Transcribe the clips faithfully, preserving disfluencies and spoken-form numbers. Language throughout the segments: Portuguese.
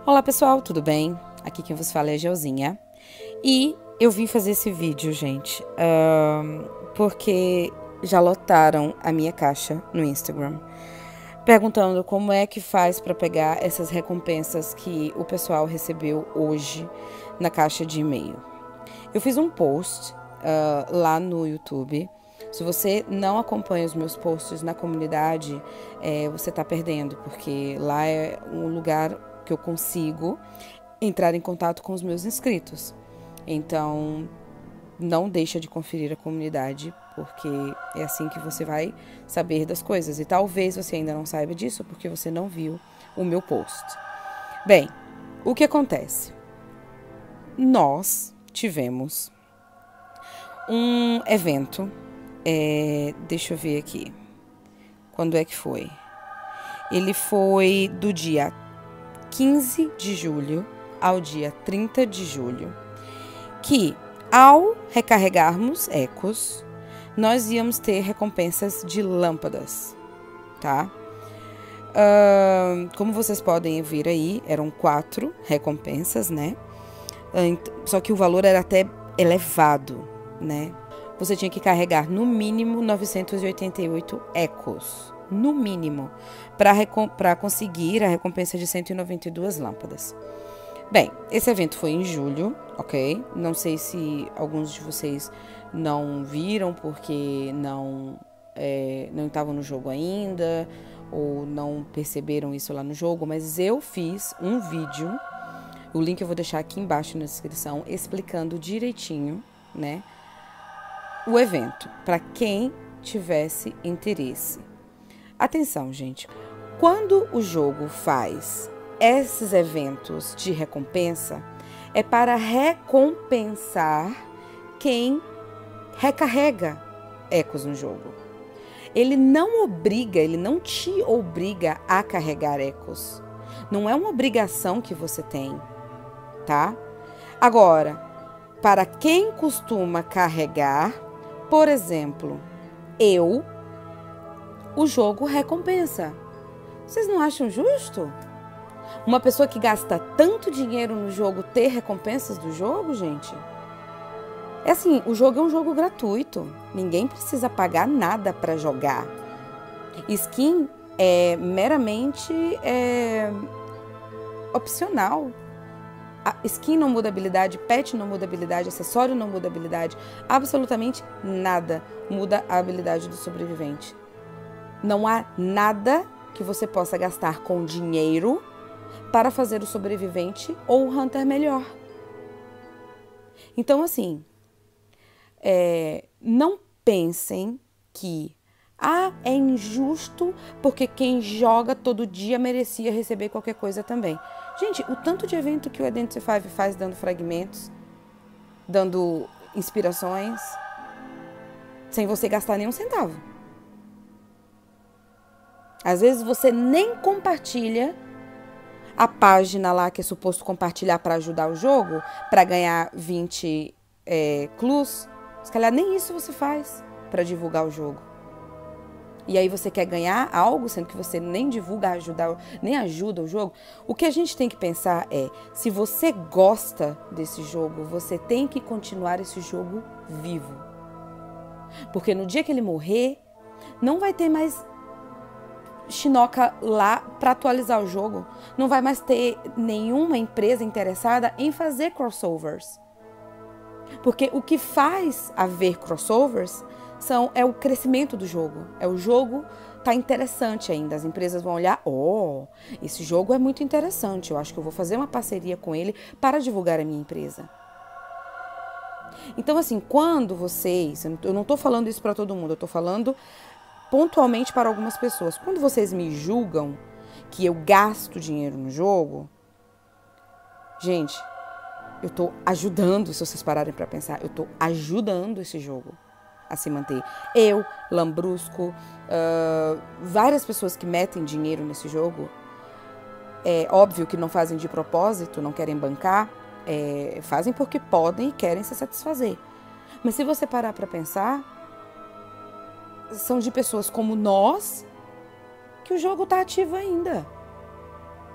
Olá pessoal, tudo bem? Aqui quem vos fala é a Gelzinha. E eu vim fazer esse vídeo, gente, uh, porque já lotaram a minha caixa no Instagram, perguntando como é que faz para pegar essas recompensas que o pessoal recebeu hoje na caixa de e-mail. Eu fiz um post uh, lá no YouTube. Se você não acompanha os meus posts na comunidade, é, você está perdendo, porque lá é um lugar que eu consigo entrar em contato com os meus inscritos. Então, não deixa de conferir a comunidade, porque é assim que você vai saber das coisas. E talvez você ainda não saiba disso, porque você não viu o meu post. Bem, o que acontece? Nós tivemos um evento, é, deixa eu ver aqui, quando é que foi? Ele foi do dia quinze de julho ao dia trinta de julho, que ao recarregarmos ecos, nós íamos ter recompensas de lâmpadas, tá? Uh, como vocês podem ver aí, eram quatro recompensas, né? Uh, só que o valor era até elevado, né? Você tinha que carregar no mínimo novecentos e oitenta e oito ecos, no mínimo, para conseguir a recompensa de cento e noventa e duas lâmpadas. Bem, esse evento foi em julho, ok? Não sei se alguns de vocês não viram porque não é, não estavam no jogo ainda ou não perceberam isso lá no jogo, mas eu fiz um vídeo, o link eu vou deixar aqui embaixo na descrição, explicando direitinho, né, o evento, para quem tivesse interesse. Atenção, gente, quando o jogo faz esses eventos de recompensa, é para recompensar quem recarrega ecos no jogo. Ele não obriga, ele não te obriga a carregar ecos. Não é uma obrigação que você tem, tá? Agora, para quem costuma carregar, por exemplo, eu, o jogo recompensa. Vocês não acham justo? Uma pessoa que gasta tanto dinheiro no jogo ter recompensas do jogo, gente? É assim, o jogo é um jogo gratuito. Ninguém precisa pagar nada para jogar. Skin é meramente é, opcional. A skin não muda habilidade, pet não muda habilidade, acessório não muda habilidade. Absolutamente nada muda a habilidade do sobrevivente. Não há nada que você possa gastar com dinheiro para fazer o sobrevivente ou o hunter melhor. Então, assim, é, não pensem que ah, é injusto porque quem joga todo dia merecia receber qualquer coisa também. Gente, o tanto de evento que o Identity cinco faz dando fragmentos, dando inspirações, sem você gastar nenhum centavo. Às vezes você nem compartilha a página lá que é suposto compartilhar para ajudar o jogo, para ganhar vinte é, clues. Se calhar nem isso você faz para divulgar o jogo. E aí você quer ganhar algo, sendo que você nem divulga, ajudar, nem ajuda o jogo. O que a gente tem que pensar é, se você gosta desse jogo, você tem que continuar esse jogo vivo. Porque no dia que ele morrer, não vai ter mais Shinoka lá para atualizar o jogo. Não vai mais ter nenhuma empresa interessada em fazer crossovers. Porque o que faz haver crossovers são, é o crescimento do jogo. É o jogo tá interessante ainda. As empresas vão olhar, oh, esse jogo é muito interessante. Eu acho que eu vou fazer uma parceria com ele para divulgar a minha empresa. Então, assim, quando vocês... Eu não estou falando isso para todo mundo, eu estou falando pontualmente para algumas pessoas. Quando vocês me julgam que eu gasto dinheiro no jogo, gente, eu tô ajudando, se vocês pararem para pensar, eu tô ajudando esse jogo a se manter. Eu, Lambrusco, uh, várias pessoas que metem dinheiro nesse jogo, é óbvio que não fazem de propósito, não querem bancar, é, fazem porque podem e querem se satisfazer. Mas se você parar para pensar, são de pessoas como nós que o jogo tá ativo ainda.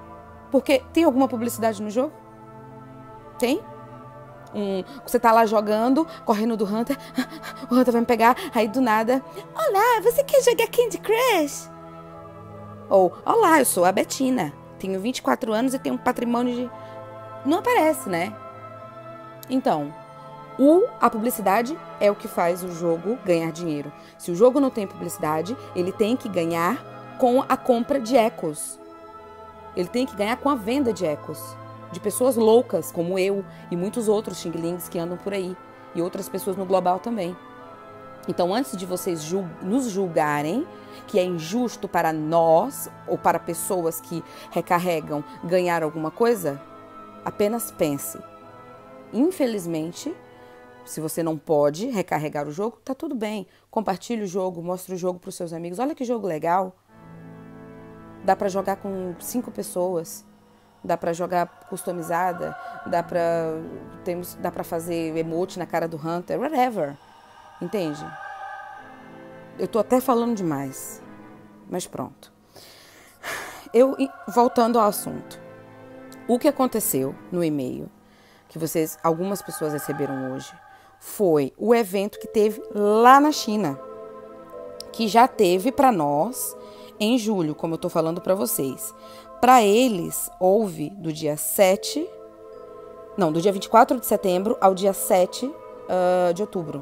Porque tem alguma publicidade no jogo? Tem? Um, você tá lá jogando, correndo do Hunter, o Hunter vai me pegar, aí do nada, olá, você quer jogar Candy Crush? Ou, olá, eu sou a Betina, tenho vinte e quatro anos e tenho um patrimônio de... Não aparece, né? Então, o, a publicidade é o que faz o jogo ganhar dinheiro. Se o jogo não tem publicidade, ele tem que ganhar com a compra de ecos. Ele tem que ganhar com a venda de ecos. De pessoas loucas, como eu e muitos outros xing-lings que andam por aí. E outras pessoas no global também. Então, antes de vocês jul- nos julgarem que é injusto para nós, ou para pessoas que recarregam, ganhar alguma coisa, apenas pense. Infelizmente, se você não pode recarregar o jogo, tá tudo bem. Compartilhe o jogo, mostre o jogo para os seus amigos. Olha que jogo legal. Dá para jogar com cinco pessoas. Dá pra jogar customizada, dá pra, temos, dá pra fazer emote na cara do Hunter, whatever. Entende? Eu tô até falando demais, mas pronto. Eu, voltando ao assunto. O que aconteceu no e-mail, que vocês, algumas pessoas receberam hoje, foi o evento que teve lá na China, que já teve pra nós em julho, como eu tô falando pra vocês. Para eles, houve do dia sete, não, do dia vinte e quatro de setembro ao dia sete uh, de outubro.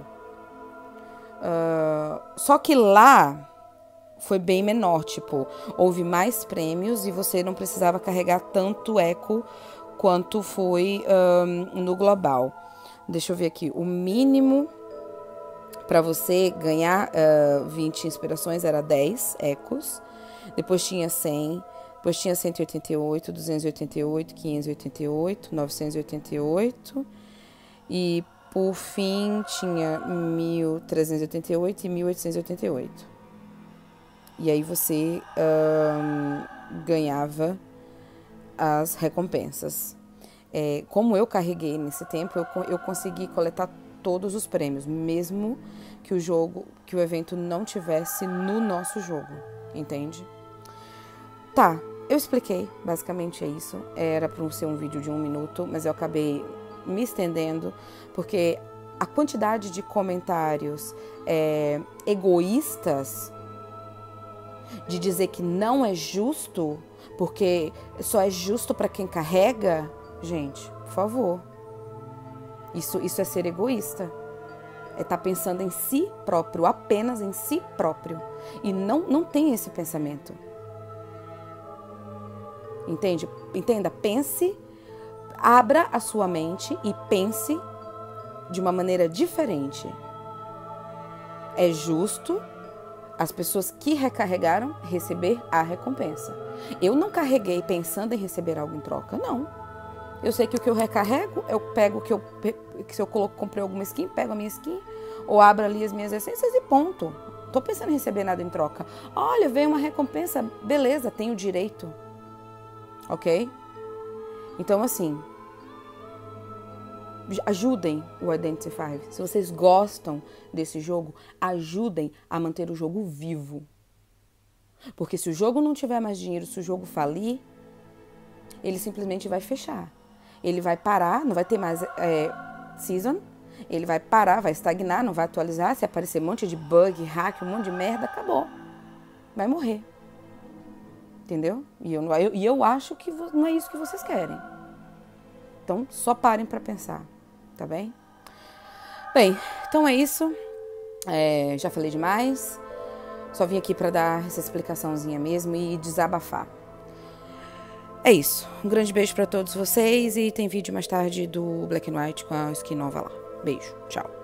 Uh, só que lá foi bem menor, tipo, houve mais prêmios e você não precisava carregar tanto eco quanto foi um, no global. Deixa eu ver aqui, o mínimo para você ganhar uh, vinte inspirações era dez ecos, depois tinha cem, depois tinha cento e oitenta e oito, duzentos e oitenta e oito, quinhentos e oitenta e oito, novecentos e oitenta e oito e por fim tinha mil trezentos e oitenta e oito e mil oitocentos e oitenta e oito. E aí você um, ganhava as recompensas. É, como eu carreguei nesse tempo, eu, eu consegui coletar todos os prêmios, mesmo que o jogo, que o evento não tivesse no nosso jogo, entende? Tá, eu expliquei, basicamente é isso. Era para ser um vídeo de um minuto, mas eu acabei me estendendo, porque a quantidade de comentários é, egoístas, de dizer que não é justo, porque só é justo para quem carrega, gente, por favor. Isso, isso é ser egoísta. É estar pensando em si próprio, apenas em si próprio. E não, não tem esse pensamento. Entende? Entenda, pense, abra a sua mente e pense de uma maneira diferente. É justo as pessoas que recarregaram receber a recompensa. Eu não carreguei pensando em receber algo em troca, não. Eu sei que o que eu recarrego, eu pego o que eu, que se eu coloco, comprei alguma skin, pego a minha skin, ou abro ali as minhas essências e ponto. Tô pensando em receber nada em troca. Olha, veio uma recompensa, beleza, tenho direito. Ok? Então, assim, ajudem o Identity cinco. Se vocês gostam desse jogo, ajudem a manter o jogo vivo. Porque se o jogo não tiver mais dinheiro, se o jogo falir, ele simplesmente vai fechar. Ele vai parar, não vai ter mais é, season, ele vai parar, vai estagnar, não vai atualizar. Se aparecer um monte de bug, hack, um monte de merda, acabou. Vai morrer. Entendeu? E eu, eu, e eu acho que não é isso que vocês querem. Então, só parem para pensar, tá bem? Bem, então é isso. É, já falei demais. Só vim aqui para dar essa explicaçãozinha mesmo e desabafar. É isso. Um grande beijo para todos vocês e tem vídeo mais tarde do Black and White com a skin nova lá. Beijo. Tchau.